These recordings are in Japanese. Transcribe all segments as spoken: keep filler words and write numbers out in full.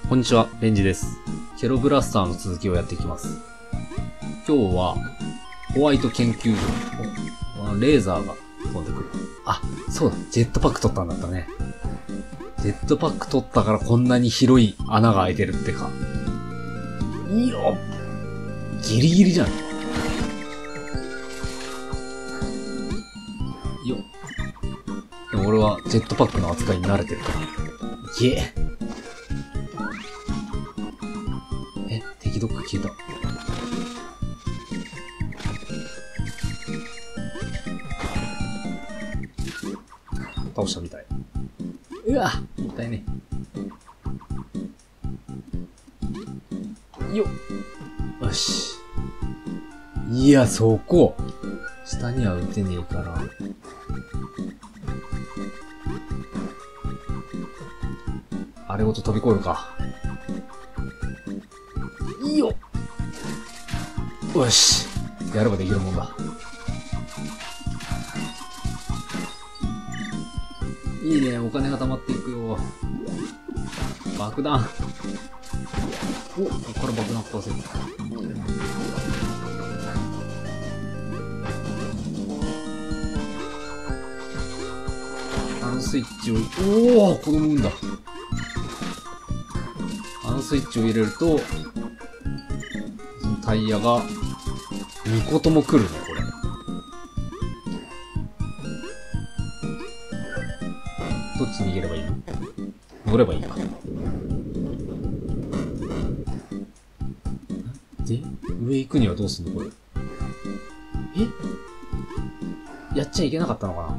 こんにちは、レンジです。ケロブラスターの続きをやっていきます。今日は、ホワイト研究所。レーザーが飛んでくる。あ、そうだ、ジェットパック取ったんだったね。ジェットパック取ったからこんなに広い穴が開いてるってか。いいよ。ギリギリじゃん。よ。でも俺はジェットパックの扱いに慣れてるから。いえ。え、敵どっか消えた。倒したみたい。うわ、痛いね。よっ。よし。いや、そこ。下には撃てねえから。あれごと飛び越えるか。いいよ。よし。やればできるもんだ。いいね、お金が溜まっていくよ。爆弾。お、ここから爆弾壊せる。あのスイッチを、おお、子供産んだ。あのスイッチを入れると、そのタイヤがに個とも来るね、これ。どっちに逃げればいいの？乗ればいいか。で、上行くにはどうすんのこれ。え？やっちゃいけなかったのかな？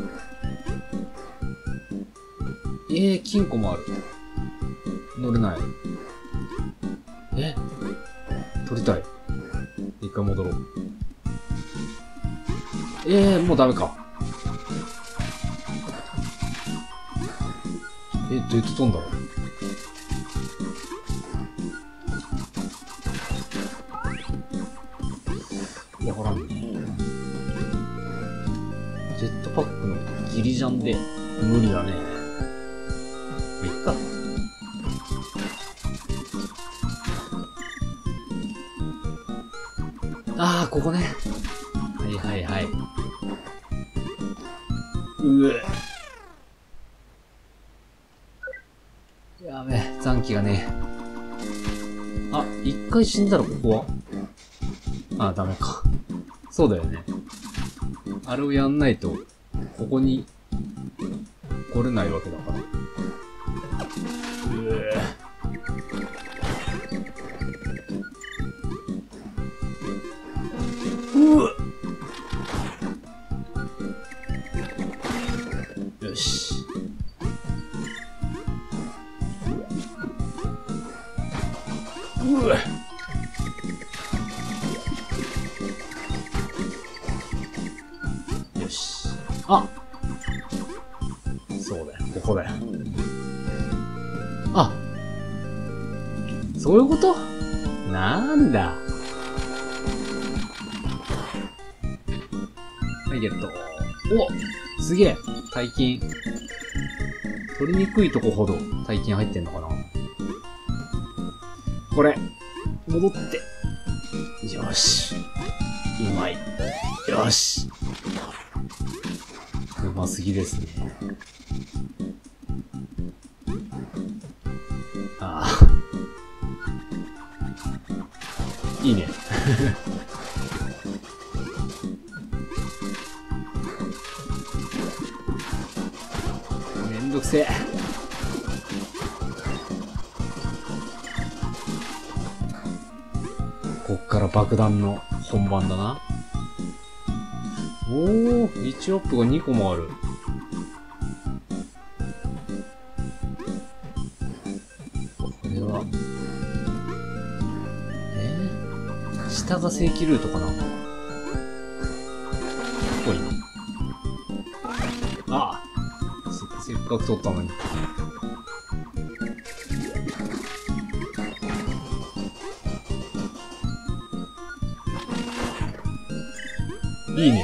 えー、金庫もある。乗れない。え？取りたい。一回戻ろう。えー、もうダメか。え、どうやって飛んだの？わからんね。ジェットパックのギリジャンで無理だね。いっか。ああ、ここね。はいはいはい。うえ。やべえ、残機がね。あ、一回死んだらここはあ、ダメか。そうだよね。あれをやんないと、ここに来れないわけだから。うえ。うわ。よし。うわ。よし。あ、そうだよ、ここだよ。あ、そういうこと？なんだ。はい、ゲット。お、すげえ。大金。取りにくいとこほど大金入ってんのかな。これ、戻って。よし。うまい。よし。うますぎですね。ああ。いいね。めんどくせえ。こっから爆弾の本番だな。おー、いちアップがにこもある。これは、えー、下が正規ルートかな。ぽいな。ああ、せ、せっかく取ったのに。いいね。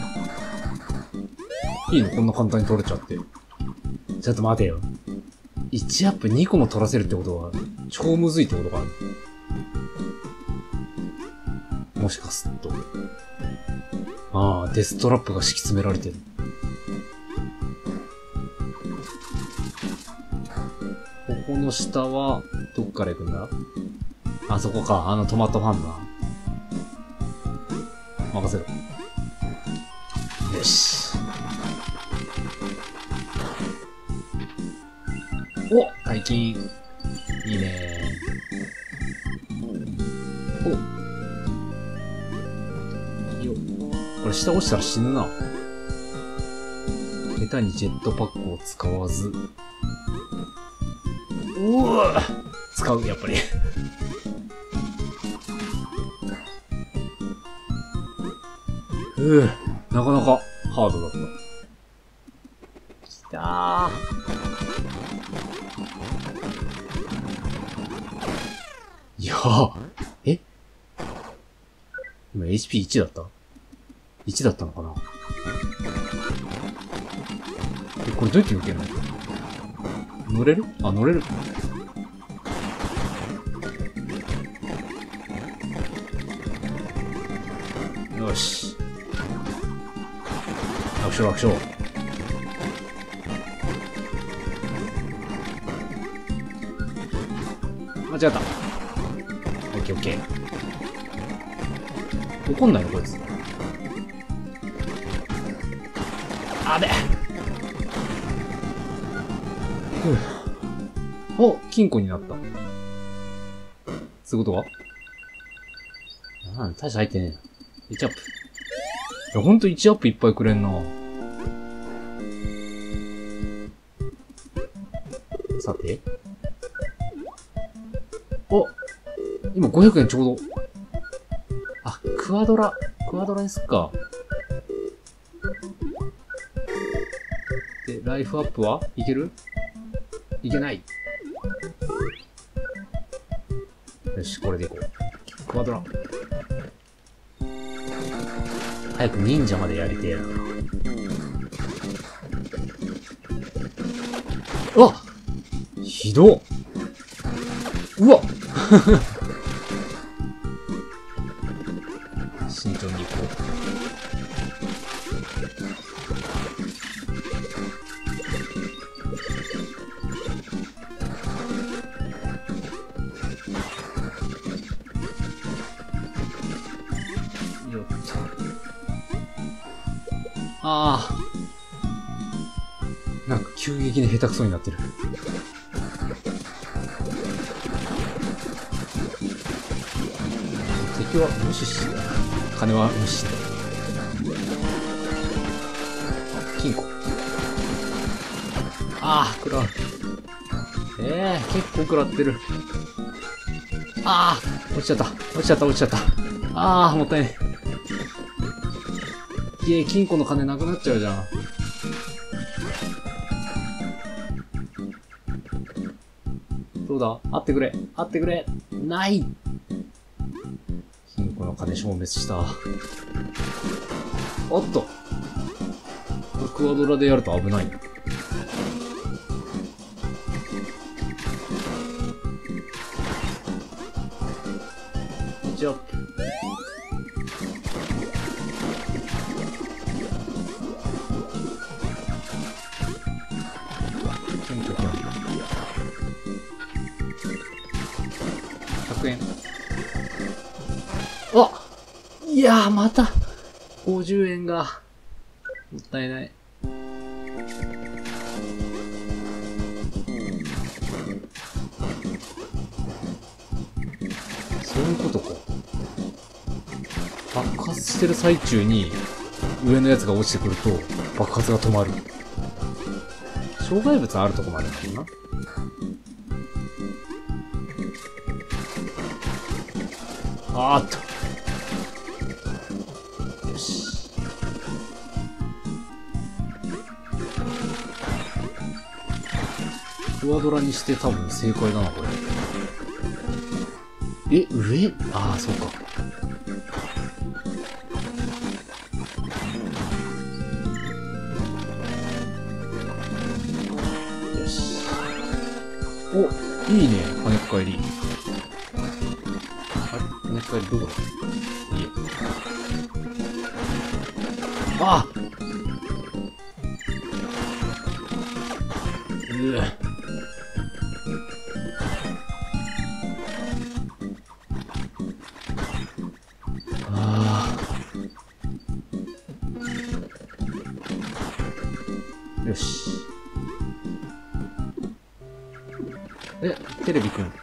いいのこんな簡単に取れちゃって。ちょっと待てよ。 いちアップにこも取らせるってことは、超むずいってことかな。もしかすると。ああ、デストラップが敷き詰められてる。ここの下は、どっから行くんだ？あそこか、あのトマトファンだ。任せろ。よし。お！大金。いいねー。お。よ。これ下落ちたら死ぬな。下手にジェットパックを使わず。うわ使う、やっぱり。うぅ、なかなかハードだった。きたー。いやー、え今 エイチピーいち だった ?いち だったのかな。え、これどうやって抜けるの？乗れる？あ、乗れる。よし。楽勝楽勝。間違った。オッケーオッケー。怒んないのこいつ。あべ。ふぅ。お、金庫になった。そういうことか？なん、大して入ってねえな。いちアップ。いや、ほんといちアップいっぱいくれんな。さて。お！今ごひゃくえんちょうど。あ、クワドラ。クワドラにすっか。で、ライフアップはいける？いけない。よし、これでいこう。クワドラ。早く忍者までやりてえな。うわ！ひどっ！うわっ慎重に行こう。よっと。ああ。なんか急激に下手くそになってる。敵は無視して、金は無視して。金庫。ああ、食らう。ええー、結構食らってる。ああ、落ちちゃった。落ちちゃった、落ちちゃった。ああ、もったいない。いえ、金庫の金なくなっちゃうじゃん。どうだ？あってくれ。あってくれ。ない。金庫の金消滅した。おっと。クワドラでやると危ない。いちアップ。ひゃくえん。あ！いやー、またごじゅうえんがもったいない。そういうことか。爆発してる最中に上のやつが落ちてくると爆発が止まる。障害物あるとこまでなのな。あーっと。よし。クワドラにして多分正解だな、これ。え、上？ああ、そうか。よし。 お、いいね、跳ねっ返り。あれ跳ねっ返りどこだ？いいえ。あっうぅ。ああ。よし。え、テレビくん。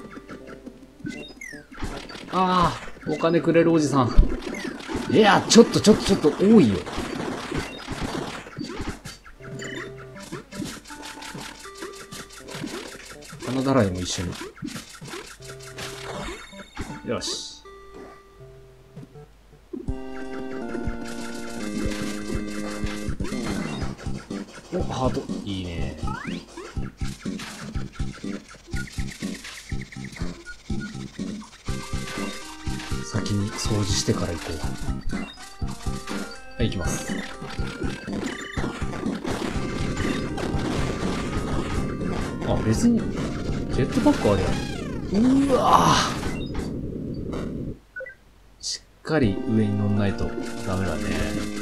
ああ、お金くれるおじさん。いや、ちょっとちょっとちょっと多いよ。金だらいも一緒に。よし。お、ハート。いいね。先に掃除してから行こう。はい、行きます。あ、別に、ジェットパックあれや。うわぁ。しっかり上に乗んないとダメだね。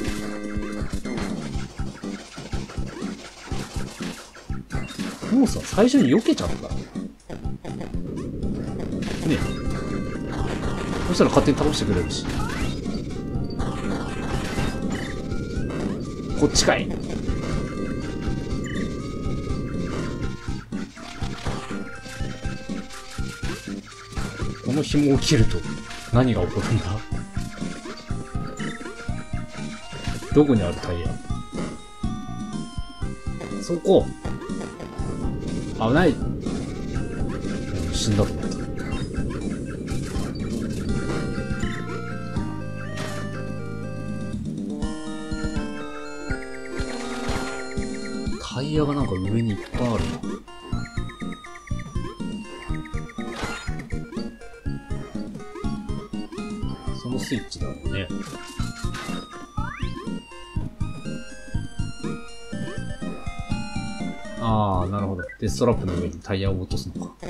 もうさ、最初に避けちゃった。ねえ。そしたら勝手に倒してくれるし。こっちかい。この紐を切ると何が起こるんだ？どこにあるタイヤ？そこ。危ない。死んだと思った。タイヤがなんか上にいっぱいあるな。そのスイッチだろうね。ああ、なるほど。デストラップの上にタイヤを落とすのか。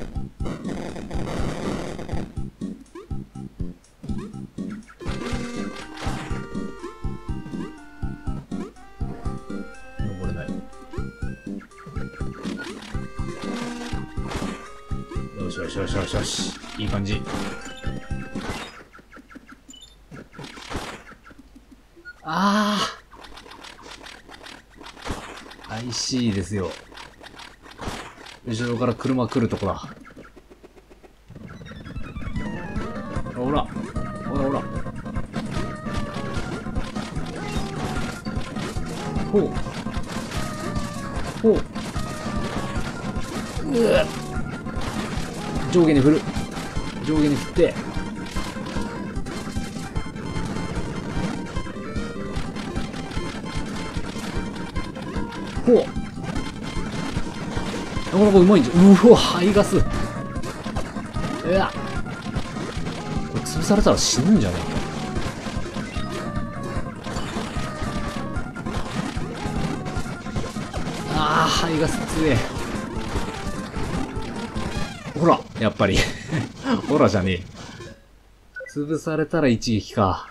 登れない。よしよしよしよしよし。いい感じ。ああ。アイシー ですよ。後ろから車来るとこだ。ほら、ほらほら。ほう。ほう。うぅ。上下に振る。上下に振って。ほう。なかなかうまいんじゃん。うわ、排ガス。うわ。これ潰されたら死ぬんじゃねえか。ああ、排ガス強え。ほら、やっぱり。ほらじゃねえ。潰されたら一撃か。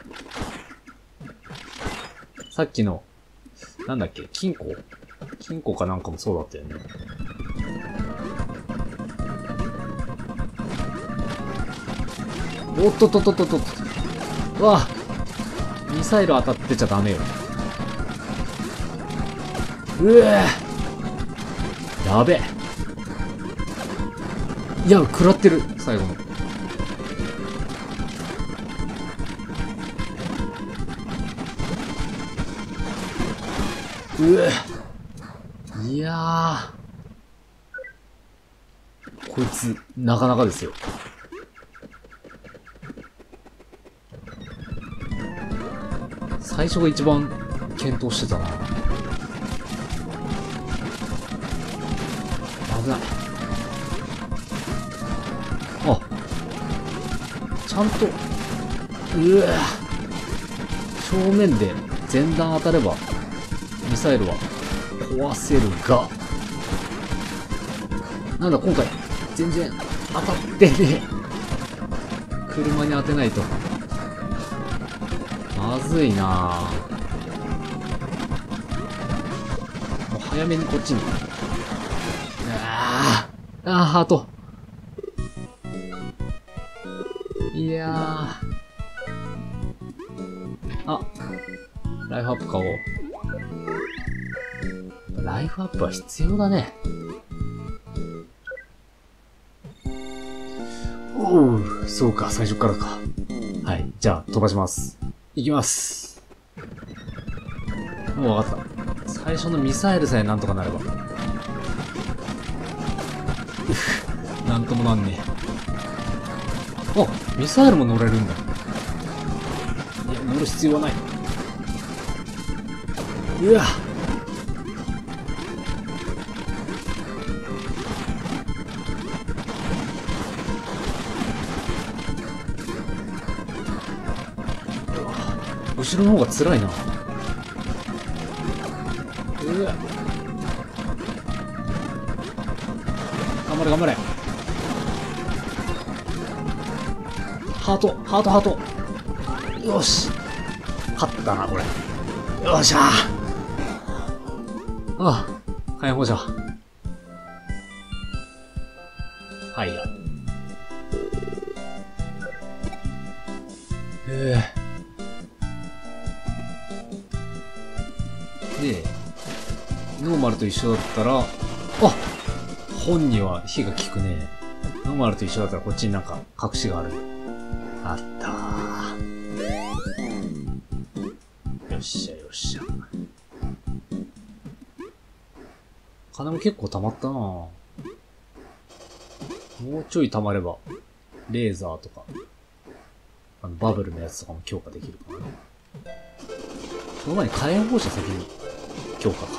さっきの、なんだっけ、金庫金庫かなんかもそうだったよね。おっとっとっとっとっとっと。うわぁ。ミサイル当たってちゃダメよ。うえー。やべえ。いや、食らってる。最後の。うえ。いやー。こいつ、なかなかですよ。最初が一番検討してたな。危ない。あ、ちゃんと、うわ正面で前段当たればミサイルは壊せるが、 なんだ今回、全然当たってね。車に当てないと。まずいなぁ。もう早めにこっちに。あー、あー、ハート。いやー。あ、ライフアップ買おう。ライフアップは必要だね。おう、そうか、最初からか。はい、じゃあ飛ばします。いきます。もうわかった。最初のミサイルさえなんとかなれば。なんともなんねえ。あ、ミサイルも乗れるんだ。いや、乗る必要はない。うわっ。後ろの方が辛いな。うわ。頑張れ頑張れ。ハートハートハート。よし、勝ったなこれ。よっしゃー。ああ、解放じゃ。はいや。ええで、ノーマルと一緒だったら、あ、本には火が効くね。ノーマルと一緒だったらこっちになんか隠しがある。あったー。よっしゃよっしゃ。金も結構溜まったなぁ。もうちょい溜まれば、レーザーとか、あのバブルのやつとかも強化できるかな。その前に火炎放射先に強化か。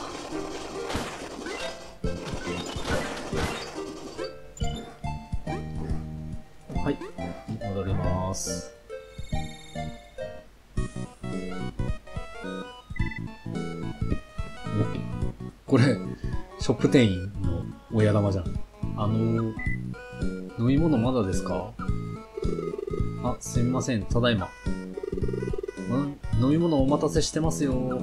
はい、戻ります。お、これショップ店員の親玉じゃん。あのー、飲み物まだですか？あ、すみません、ただいま。ん？飲み物お待たせしてますよ。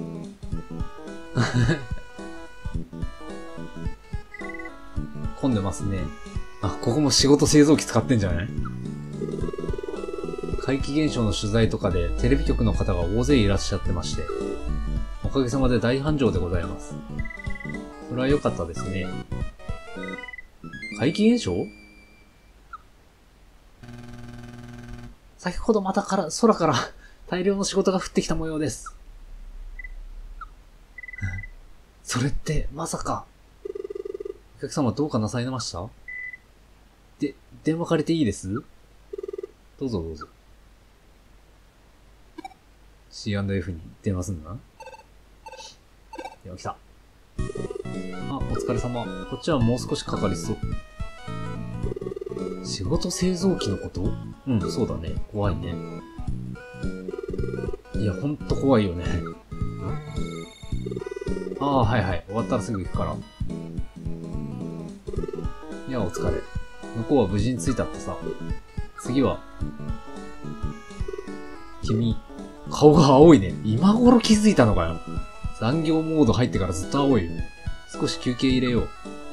混んでますね。あ、ここも仕事製造機使ってんじゃない？怪奇現象の取材とかでテレビ局の方が大勢いらっしゃってまして、おかげさまで大繁盛でございます。それは良かったですね。怪奇現象？先ほどまたから空から大量の仕事が降ってきた模様です。それってまさかお客様どうかなさいました？で、電話借りていいです？どうぞどうぞ。シーアンドエフ に電話すんな。電話来た。あ、お疲れ様。こっちはもう少しかかりそう。仕事製造機のこと？うん、そうだね。怖いね。いや、ほんと怖いよね。ああ、はいはい。終わったらすぐ行くから。いや、お疲れ。向こうは無事に着いたってさ。次は、君、顔が青いね。今頃気づいたのかよ。残業モード入ってからずっと青いよ。少し休憩入れよう。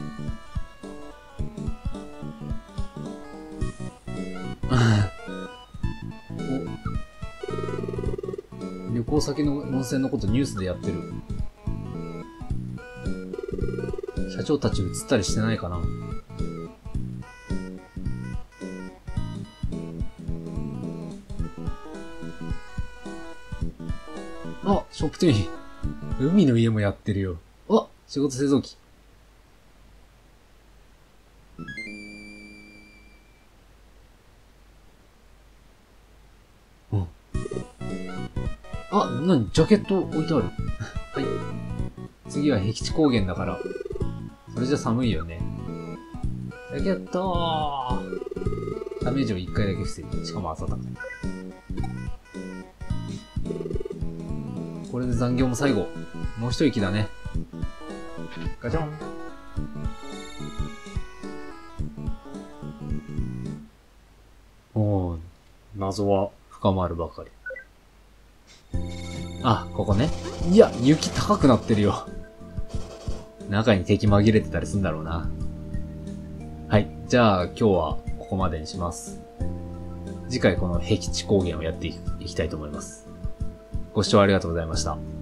お、旅行先の温泉のことニュースでやってる。社長たち映ったりしてないかな。あ、ショップ店員。海の家もやってるよ。あ、仕事製造機。うん。あ、なに、ジャケット置いてある。はい。次は僻地高原だから。それじゃ寒いよね。ジャケットー。ダメージをいっかいだけ防ぐ。しかも暖かい。これで残業も最後。もう一息だね。ガチャン。 おー、謎は深まるばかり。あ、ここね。いや、雪高くなってるよ。中に敵紛れてたりするんだろうな。はい。じゃあ今日はここまでにします。次回この僻地高原をやっていきたいと思います。ご視聴ありがとうございました。